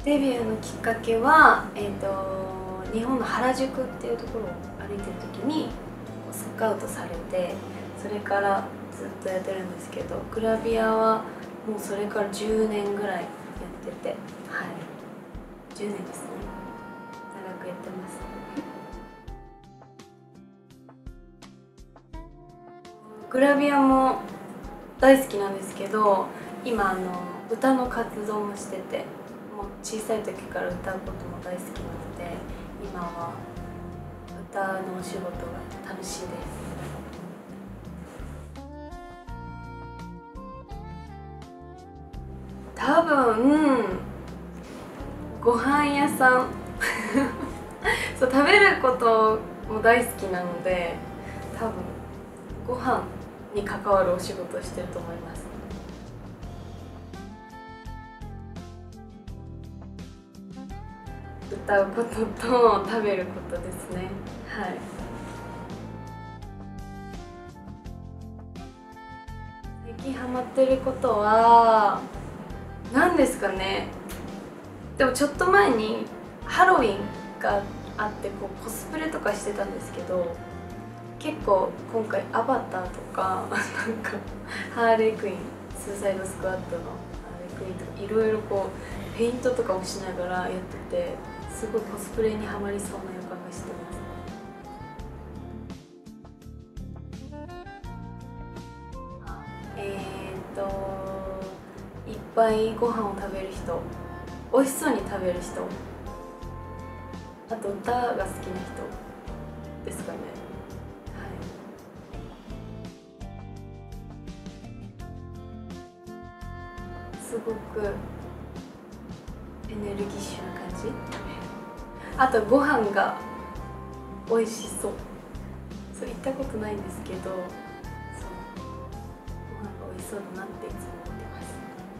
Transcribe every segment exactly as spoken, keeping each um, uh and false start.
デビューのきっかけは、えー、と日本の原宿っていうところを歩いてる時にスカウトされて、それからずっとやってるんですけど、グラビアはもうそれからじゅうねんぐらいやってて、はい、じゅうねんですね。長くやってます。グラビアも大好きなんですけど、今あの歌の活動もしてて、もう小さい時から歌うことも大好きなので、今は歌のお仕事が楽しいです。多分ご飯屋さんそう、食べることも大好きなので、多分ご飯に関わるお仕事をしてると思います。歌うことと食べることですね。はい。最近ハマってることは何ですかね。でもちょっと前にハロウィンがあって、こうコスプレとかしてたんですけど、結構今回アバターとかなんかハーレークイーン、スーサイドスクワットのハーレークイーンとか、いろいろこうペイントとかもしながらやってて、すごいコスプレにはまりそうな予感がしてます。えーっといっぱいご飯を食べる人、美味しそうに食べる人、あと歌が好きな人ですかね。すごくエネルギッシュな感じ。あとご飯が美味しそう。そう、行ったことないんですけど、そう、ご飯が美味しそうだなっていつも思ってます。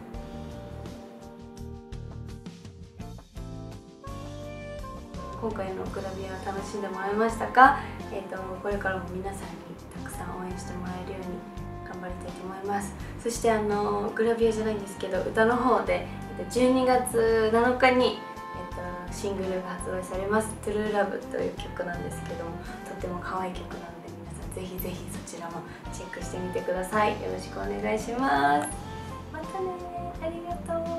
今回のグラビア楽しんでもらえましたか？えーとこれからも皆さんにたくさん応援してもらえるように頑張りたいと思います。そしてあのグラビアじゃないんですけど、歌の方でじゅうにがつなのかに、えっと、シングルが発売されます「トゥルーラブ」という曲なんですけども、とても可愛い曲なので、皆さんぜひぜひそちらもチェックしてみてください。よろしくお願いします。またね、ありがとう。